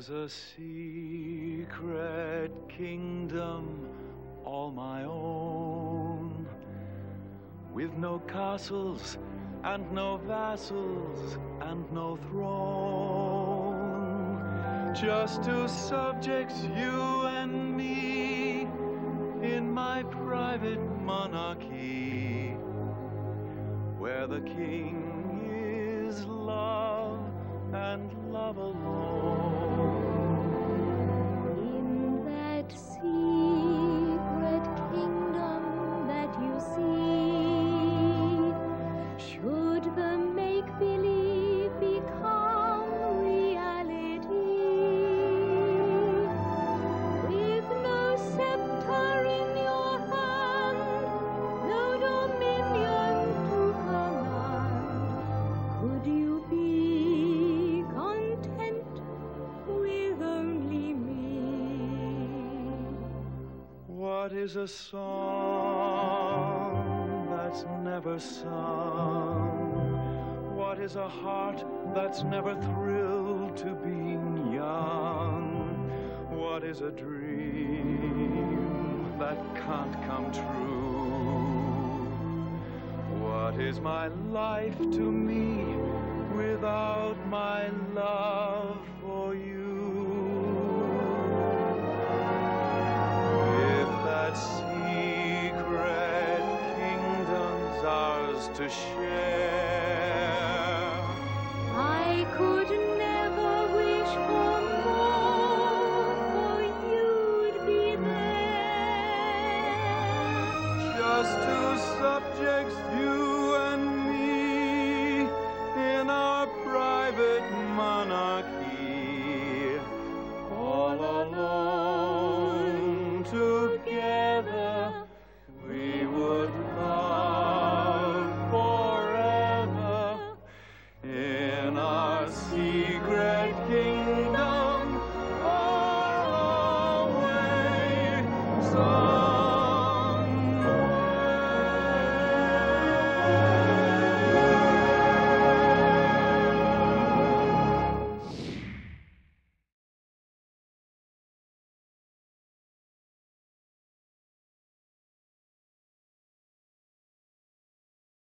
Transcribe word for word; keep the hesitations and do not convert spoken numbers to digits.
was a secret kingdom all my own, with no castles and no vassals and no throne, just two subjects, you and me, in my private monarchy, where the king is love and love alone. In that secret kingdom that you see, should the make-believe become reality, with no scepter in your hand, no dominion to command, could you be content with only me? What is a song that's never sung? What is a heart that's never thrilled to being young? What is a dream that can't come true? What is my life to me without my love for you? If that secret kingdom's ours to share, I could